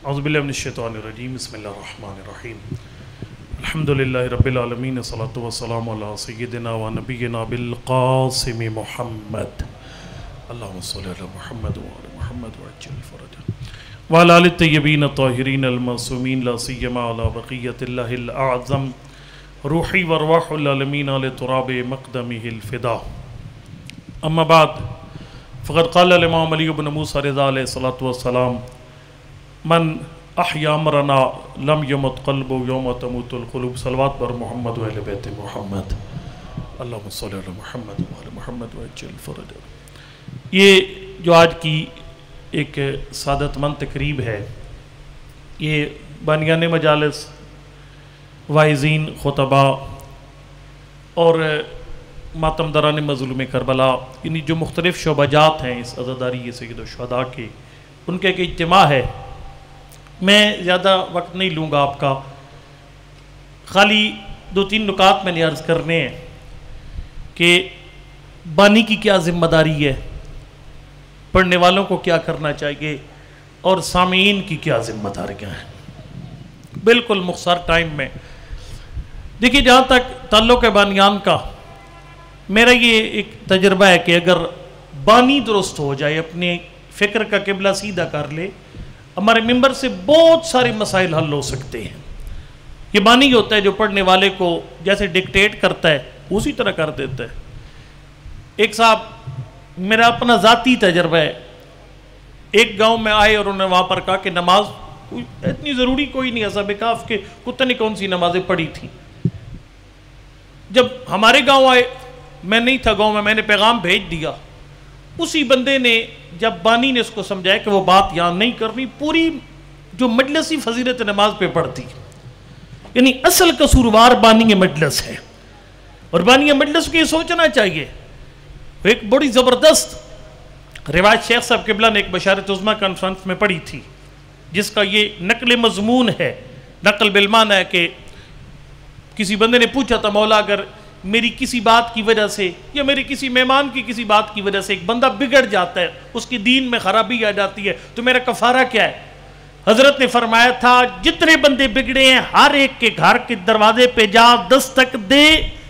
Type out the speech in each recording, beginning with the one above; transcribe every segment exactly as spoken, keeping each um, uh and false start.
اعوذ باللہ من الشیطان الرجیم بسم اللہ الرحمن الرحیم الحمدللہ رب العالمین الصلاۃ والسلام علی سیدنا و نبینا بالقاسم محمد اللہم صلی علی محمد وعلی محمد وعجل فرجہ وعلی آل الطیبین الطاہرین المعصومین لا سیما علی بقیت اللہ الاعظم روحی وارواح العالمین علی تراب مقدمہ الفدا. اما بعد فقد قال الامام علی بن موسیٰ رضا علیہ الصلاۃ والسلام من احیا امرنا لم یمت قلب یوم تموت القلوب. صلوات پر محمد و اہل بیت محمد اللہم صلی علی محمد و اہل محمد وعجل فرجہ. یہ جو آج کی ایک سعادت مند تقریب ہے، یہ بانیان مجالس، واعظین، خطباء اور ماتمدران مظلوم کربلا، یعنی جو مختلف شعبہ جات ہیں اس عزاداری سید الشہداء کے، ان کا ایک اجتماع ہے. میں زیادہ وقت نہیں لوں گا آپ کا، خالی دو تین نکات میں نے عرض کرنے ہیں کہ بانی کی کیا ذمہ داری ہے، پڑھنے والوں کو کیا کرنا چاہیے، اور سامعین کی کیا ذمہ داریاں ہیں. بالکل مختصر ٹائم میں دیکھیے، جہاں تک تعلق ہے بانیان کا، میرا یہ ایک تجربہ ہے کہ اگر بانی درست ہو جائے، اپنے فکر کا قبلہ سیدھا کر لے، ہمارے ممبر سے بہت سارے مسائل حل ہو سکتے ہیں. یہ بانی ہوتا ہے جو پڑھنے والے کو جیسے ڈکٹیٹ کرتا ہے اسی طرح کر دیتا ہے. ایک صاحب، میرا اپنا ذاتی تجربہ ہے، ایک گاؤں میں آئے اور انہوں نے وہاں پر کہا کہ نماز اتنی ضروری کوئی نہیں، اصحاب کہف کے کتنے نے کون سی نمازیں پڑھی تھیں. جب ہمارے گاؤں آئے، میں نہیں تھا گاؤں میں، میں نے پیغام بھیج دیا. اسی بندے نے جب بانی نے اس کو سمجھایا کہ وہ بات یہاں نہیں کرنی، پوری جو مجلسی فضیلت نماز پہ پڑھتی. یعنی اصل قصوروار بانی مجلس ہے، اور بانی مجلس کو یہ سوچنا چاہیے. ایک بڑی زبردست روایت شیخ صاحب قبلہ نے ایک بشارت عظمیٰ کانفرنس میں پڑھی تھی، جس کا یہ نقل مضمون ہے. نقل بالمعنی ہے کہ کسی بندے نے پوچھا تھا، مولا اگر میری کسی بات کی وجہ سے یا میری کسی مہمان کی کسی بات کی وجہ سے ایک بندہ بگڑ جاتا ہے، اس کی دین میں خرابی آ جاتی ہے، تو میرا کفارہ کیا ہے؟ حضرت نے فرمایا تھا، جتنے بندے بگڑے ہیں ہر ایک کے گھر کے دروازے پہ جا، دستک دے،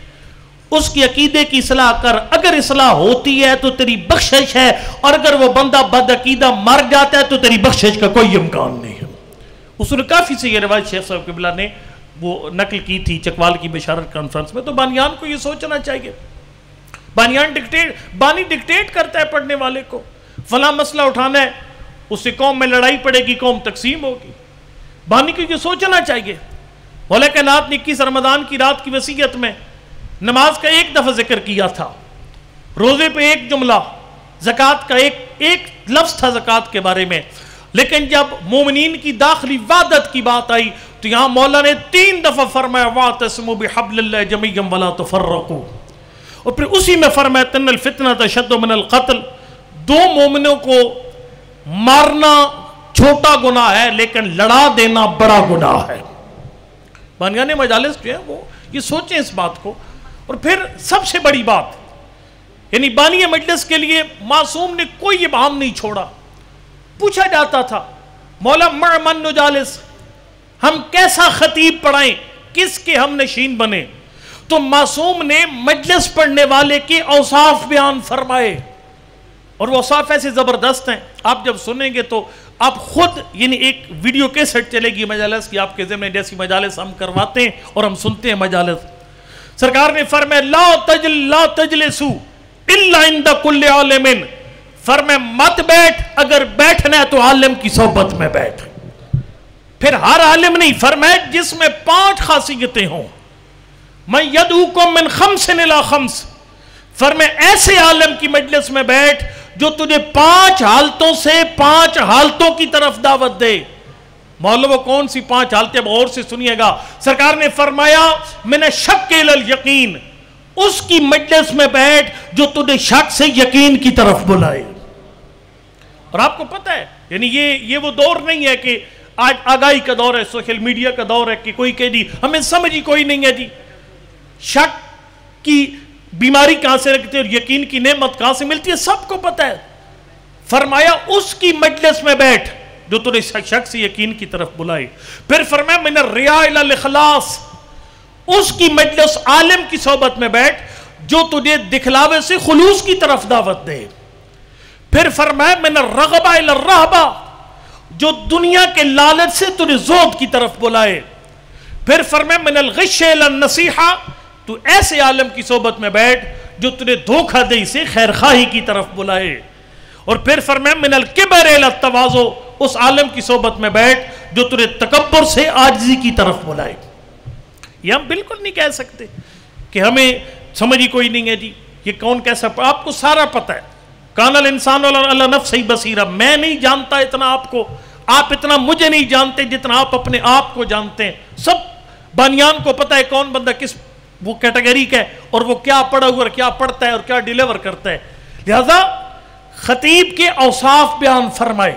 اس کی عقیدے کی اصلاح کر. اگر اصلاح ہوتی ہے تو تیری بخشش ہے، اور اگر وہ بندہ بد عقیدہ مر جاتا ہے تو تیری بخشش کا کوئی امکان نہیں ہے. اصول کافی سے یہ روایت شیخ صاحب قبلہ نے وہ نقل کی تھی چکوال کی بشارت کانفرنس میں. تو بانیان کو یہ سوچنا چاہیے، بانیان ڈکٹیٹ بانی ڈکٹیٹ کرتا ہے پڑھنے والے کو، فلاں مسئلہ اٹھانا ہے، اس سے قوم میں لڑائی پڑے گی، قوم تقسیم ہوگی. بانی کو یہ سوچنا چاہیے. مولا کائنات نے اکیس رمضان کی رات کی وصیت میں نماز کا ایک دفعہ ذکر کیا تھا، روزے پہ ایک جملہ، زکوٰۃ کا ایک ایک لفظ تھا زکوٰۃ کے بارے میں. لیکن جب مومنین کی داخلی وحدت کی بات آئی تو یہاں مولا نے تین دفعہ فرمایا وَاعْتَصِمُوا بِحَبْلِ اللَّهِ جَمِيعًا وَلَا تَفَرَّقُوا، اور پھر اسی میں فرمایا تَنَّ الْفِتْنَةَ أَشَدُّ مِنَ الْقَتْلِ. دو مومنوں کو مارنا چھوٹا گناہ ہے، لیکن لڑا دینا بڑا گناہ ہے. بانیان مجالس جو ہے وہ یہ سوچیں اس بات کو. اور پھر سب سے بڑی بات، یعنی بانی مجلس کے لیے معصوم نے کوئی ابہام نہیں چھوڑا. پوچھا جاتا تھا مولا مع من نجالس، ہم کیسا خطیب پڑھائیں، کس کے ہم نشین بنے؟ تو معصوم نے مجلس پڑھنے والے کے اوصاف بیان فرمائے، اور وہ اوصاف ایسے زبردست ہیں، آپ جب سنیں گے تو آپ خود، یعنی ایک ویڈیو کیسٹ چلے گی مجالس کی آپ کے ذمہ، جیسی مجالس ہم کرواتے ہیں اور ہم سنتے ہیں مجالس. سرکار نے فرمایا لا تجل لا تجلسو الا عند کل عالم، فرمایا مت بیٹھ، اگر بیٹھنا ہے تو عالم کی صحبت میں بیٹھ. پھر ہر عالم نہیں، فرمایا جس میں پانچ خاصیتیں ہوں. من یدعوکم من خمس الی خمس، فرمایا ایسے عالم کی مجلس میں بیٹھ جو تجھے پانچ حالتوں سے پانچ حالتوں کی طرف دعوت دے. مولا وہ کون سی پانچ حالتیں؟ غور سے سنیے گا. سرکار نے فرمایا من الشک الی الیقین، اس کی مجلس میں بیٹھ جو تجھے شک سے یقین کی طرف بلائے. اور آپ کو پتہ ہے، یعنی یہ یہ وہ دور نہیں ہے کہ آج آگاہی کا دور ہے، سوشل میڈیا کا دور ہے کہ کوئی کہے جی ہمیں سمجھ ہی کوئی نہیں ہے، جی شک کی بیماری کہاں سے رکھتے ہیں اور یقین کی نعمت کہاں سے ملتی ہے، سب کو پتہ ہے. فرمایا اس کی مجلس میں بیٹھ جو تجھے شک سے یقین کی طرف بلائے. پھر فرمایا من الریاء الی الاخلاص، اس کی مجلس عالم کی صحبت میں بیٹھ جو تجھے دکھلاوے سے خلوص کی طرف دعوت دے. پھر فرمایا من الرغبہ الی الرہبہ، جو دنیا کے لالچ سے تجھے زہد کی طرف بلائے. پھر فرمایا من الغش الی النصیحہ، تو ایسے عالم کی صحبت میں بیٹھ جو تجھے دھوکہ دہی سے خیر خواہی کی طرف بلائے. اور پھر فرمایا من الکبر الی التواضع، اس عالم کی صحبت میں بیٹھ جو تجھے تکبر سے عاجزی کی طرف بلائے. یہ ہم بالکل نہیں کہہ سکتے کہ ہمیں سمجھ ہی کوئی نہیں ہے جی یہ کون کیسا، آپ کو سارا پتہ ہے. کان الانسان علی نفسہ بصیرہ، میں نہیں جانتا اتنا آپ کو، آپ اتنا مجھے نہیں جانتے جتنا آپ اپنے آپ کو جانتے ہیں. سب بانیان کو پتہ ہے کون بندہ کس وہ کیٹیگری کا ہے اور وہ کیا پڑھا ہوا اور کیا پڑھتا ہے اور کیا ڈیلیور کرتا ہے. لہذا خطیب کے اوصاف بیان فرمائے.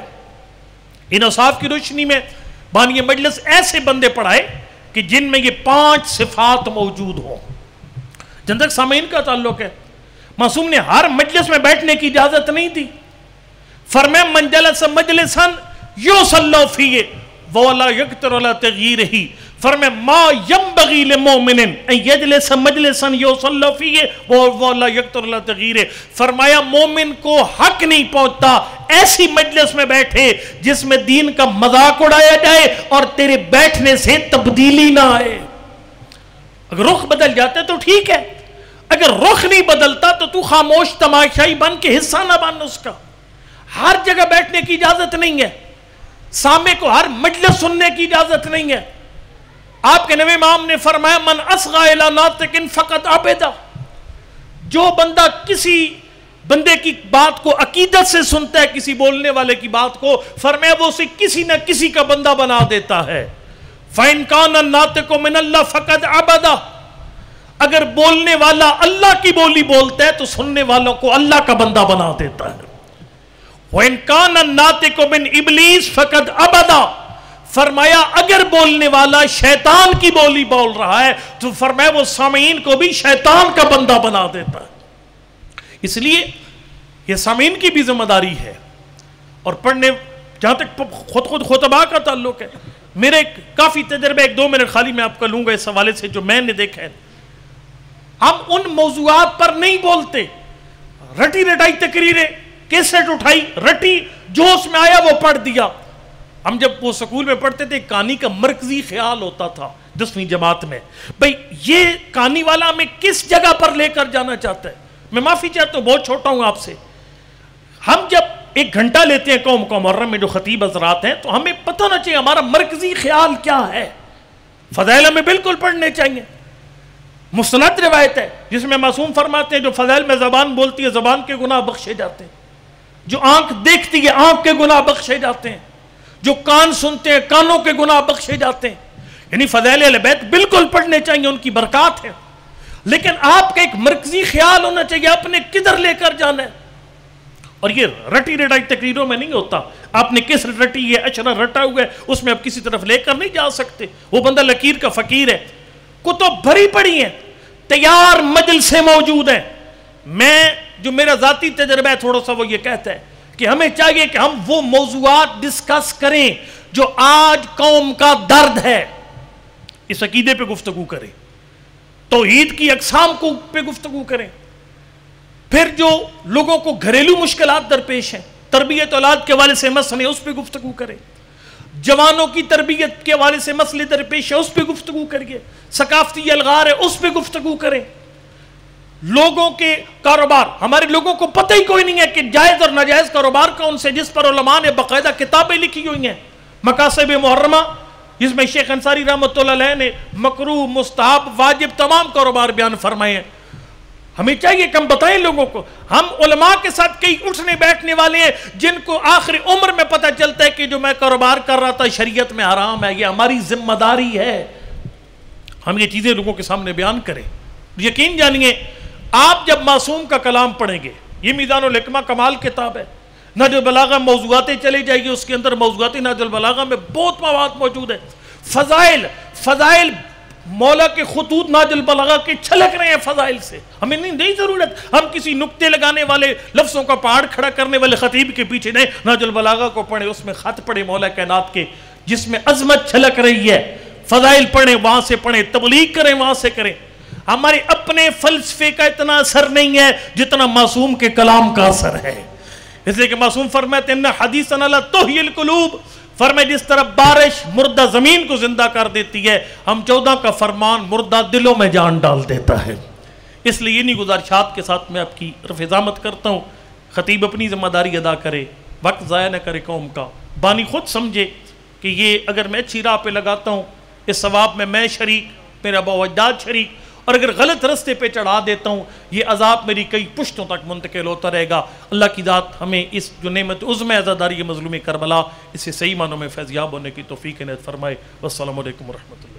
ان اوصاف کی روشنی میں بانی مجلس ایسے بندے پڑھائے کہ جن میں یہ پانچ صفات موجود ہوں. جن تک سامعین کا تعلق ہے، معصوم نے ہر مجلس میں بیٹھنے کی اجازت نہیں دی. فرمایا من جلس مجلسا یصلی فیہ ولا یقدر علی تغییرہ، فرمایا ما ینبغی لمؤمن ان یجلس مجلسا یصلی فیہ ولا یقدر علی تغییرہ، فرمایا مومن کو حق نہیں پہنچتا ایسی مجلس میں بیٹھے جس میں دین کا مذاق اڑایا جائے اور تیرے بیٹھنے سے تبدیلی نہ آئے. اگر رخ بدل جاتے تو ٹھیک ہے، اگر رخ نہیں بدلتا تو تو خاموش تماشائی بن کے حصہ نہ بن اس کا. ہر جگہ بیٹھنے کی اجازت نہیں ہے، سامع کو ہر مجلس سننے کی اجازت نہیں ہے. آپ کے نبی امام نے فرمایا من اصغى الى ناطق فقد عبدا، جو بندہ کسی بندے کی بات کو عقیدت سے سنتا ہے، کسی بولنے والے کی بات کو، فرمایا وہ اسے کسی نہ کسی کا بندہ بنا دیتا ہے. فَإِن كَانَ النَّاطِقُ مِنَ اللَّهِ فَقَدْ عَبَدَ، اگر بولنے والا اللہ کی بولی بولتا ہے تو سننے والوں کو اللہ کا بندہ بنا دیتا ہے. وَإِن كَانَ النَّاطِقُ مِنْ إِبْلِيسَ فَقَدْ عَبَدَ، فرمایا اگر بولنے والا شیطان کی بولی بول رہا ہے تو فرمایا وہ سامعین کو بھی شیطان کا بندہ بنا دیتا ہے. اس لیے یہ سامعین کی بھی ذمہ داری ہے. اور پڑھنے جہاں تک خود خود خطبہ کا تعلق ہے، میرے کافی تجربے، ایک دو منٹ خالی میں آپ کا لوں گا اس حوالے سے جو میں نے دیکھا ہے. ہم ان موضوعات پر نہیں بولتے، رٹی رٹائی تقریریں، کیسٹ اٹھائی رٹی، جو اس میں آیا وہ پڑھ دیا. ہم جب وہ سکول میں پڑھتے تھے کہانی کا مرکزی خیال ہوتا تھا دسویں جماعت میں، بھئی یہ کہانی والا ہمیں کس جگہ پر لے کر جانا چاہتا ہے. میں معافی چاہتا ہوں، بہت چھوٹا ہوں آپ سے. ہم جب ایک گھنٹہ لیتے ہیں قوم کا محرم میں جو خطیب حضرات ہیں تو ہمیں پتہ نہ چاہیے ہمارا مرکزی خیال کیا ہے. فضائل ہمیں بالکل پڑھنے چاہیے. مستند روایت ہے جس میں معصوم فرماتے ہیں جو فضائل میں زبان بولتی ہے زبان کے گناہ بخشے جاتے ہیں، جو آنکھ دیکھتی ہے آنکھ کے گناہ بخشے جاتے ہیں، جو کان سنتے ہیں کانوں کے گناہ بخشے جاتے ہیں. یعنی فضائل اہل بیت بالکل پڑھنے چاہیے، ان کی برکات ہے. لیکن آپ کا ایک مرکزی خیال ہونا چاہیے اپنے کدھر لے کر جانا ہے. اور یہ رٹی رٹائی تقریروں میں نہیں ہوتا. آپ نے کس رٹی ہے اشرا رٹا ہوا ہے، اس میں آپ کسی طرف لے کر نہیں جا سکتے. وہ بندہ لکیر کا فقیر ہے. کتب بھری پڑی ہیں، تیار مجلسیں موجود ہیں. میں جو میرا ذاتی تجربہ ہے تھوڑا سا وہ یہ کہتا ہے کہ ہمیں چاہیے کہ ہم وہ موضوعات ڈسکس کریں جو آج قوم کا درد ہے، اس عقیدے پہ گفتگو کریں، توحید کی اقسام کو پہ گفتگو کریں. پھر جو لوگوں کو گھریلو مشکلات درپیش ہیں، تربیت اولاد کے حوالے سے مسئلے اس پہ گفتگو کریں، جوانوں کی تربیت کے حوالے سے مسئلے درپیش ہے اس پہ گفتگو کریے، ثقافتی الغار ہے اس پہ گفتگو کریں. لوگوں کے کاروبار، ہمارے لوگوں کو پتہ ہی کوئی نہیں ہے کہ جائز اور ناجائز کاروبار کون سے، جس پر علماء نے باقاعدہ کتابیں لکھی ہوئی ہیں. مقاصد محرمہ جس میں شیخ انصاری رحمۃ اللہ علیہ نے مکروہ مستحب واجب تمام کاروبار بیان فرمائے ہیں. ہمیں چاہیے کہ ہم بتائیں لوگوں کو. ہم علماء کے ساتھ کئی اٹھنے بیٹھنے والے ہیں جن کو آخری عمر میں پتہ چلتا ہے کہ جو میں کاروبار کر رہا تھا شریعت میں حرام ہے. یہ ہماری ذمہ داری ہے ہم یہ چیزیں لوگوں کے سامنے بیان کریں. یقین جانیے آپ جب معصوم کا کلام پڑھیں گے، یہ میزان الحکمہ کمال کتاب ہے، نہج البلاغہ موضوعاتیں چلے جائے گی، اس کے اندر موضوعات نہج البلاغہ میں بہت مواد موجود ہے. فضائل فضائل مولا کے خطوط ناج البلاغہ کے چھلک رہے ہیں فضائل سے. ہمیں نہیں نہیں ضرورت ہم کسی نکتے لگانے والے لفظوں کا پہاڑ کھڑا کرنے والے خطیب کے پیچھے نہیں. ناج البلاغہ کو پڑھیں, اس میں خط پڑھیں مولا کائنات کے جس میں عظمت چھلک رہی ہے. فضائل پڑھیں, وہاں سے پڑھیں, تبلیغ کریں وہاں سے کریں. ہمارے اپنے فلسفے کا اتنا اثر نہیں ہے جتنا معصوم کے کلام کا اثر ہے. اس لیے کہ معصوم فرماتے ہیں حدیثنا لا تحیی القلوب, فرمائے جس طرح بارش مردہ زمین کو زندہ کر دیتی ہے, ہم چودہ کا فرمان مردہ دلوں میں جان ڈال دیتا ہے. اس لیے انہی گزارشات کے ساتھ میں آپ کی رفع ضامت کرتا ہوں. خطیب اپنی ذمہ داری ادا کرے, وقت ضائع نہ کرے قوم کا. بانی خود سمجھے کہ یہ اگر میں اچھی راہ پہ لگاتا ہوں اس ثواب میں میں شریک, میرا ابا و اجداد شریک, اور اگر غلط رستے پہ چڑھا دیتا ہوں یہ عذاب میری کئی پشتوں تک منتقل ہوتا رہے گا. اللہ کی ذات ہمیں اس جو نعمت عظمی عزاداری مظلوم کربلا اس سے صحیح معنوں میں فیضیاب ہونے کی توفیق عنایت فرمائے. والسلام علیکم ورحمۃ اللہ.